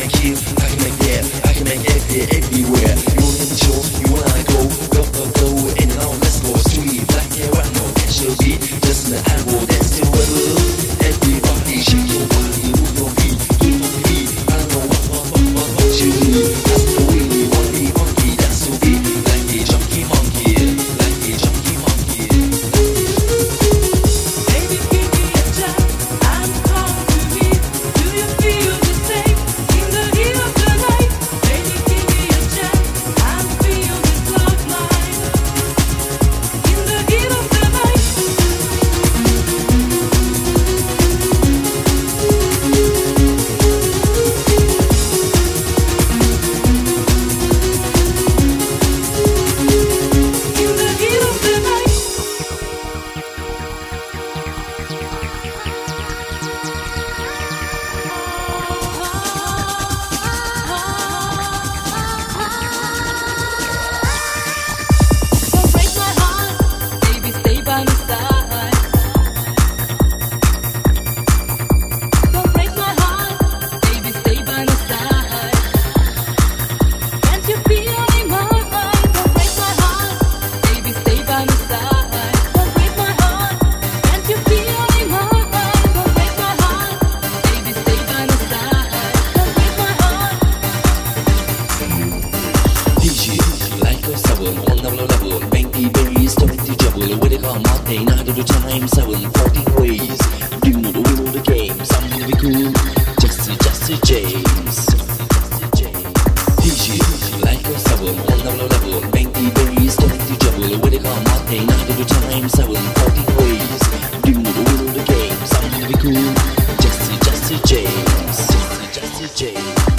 make here, I can make there, I can make everywhere. You wanna hit the show, you wanna go, in and out, let's go. Sweet, black hair, I know, catch your beat, just an animal, dance to a little. Everybody shake your body, move your feet, do it for me. I don't know what you need. That's the way we want me, monkey, that's the beat, like a junkie monkey, like a junkie monkey. Baby, give me a chance, I'm calling to me. Do you feel the same in the heat of the night? Baby, give me a chance, I feel this love line in the heat of the night. In the heat of the night. Don't break my heart, baby, stay by my side. Don't break my heart, baby, stay by my side. Can't you feel in my mind? Don't break my heart, baby, stay by my side. Don't break my heart, can't you feel in my mind? Don't break my heart, baby, stay by my side. Don't break my heart. DJ like a seven on double level, banky bass, don't the trouble. What they call Monday night of the time, 7:14 ways. You know the wheel of the game, something to be cool. Jesse James. DJ like a seven on double level, banky bass, don't the trouble. What they call Monday night of the time, 7:14 ways. You know the wheel of the game, something to be cool. Jesse James. Jesse James.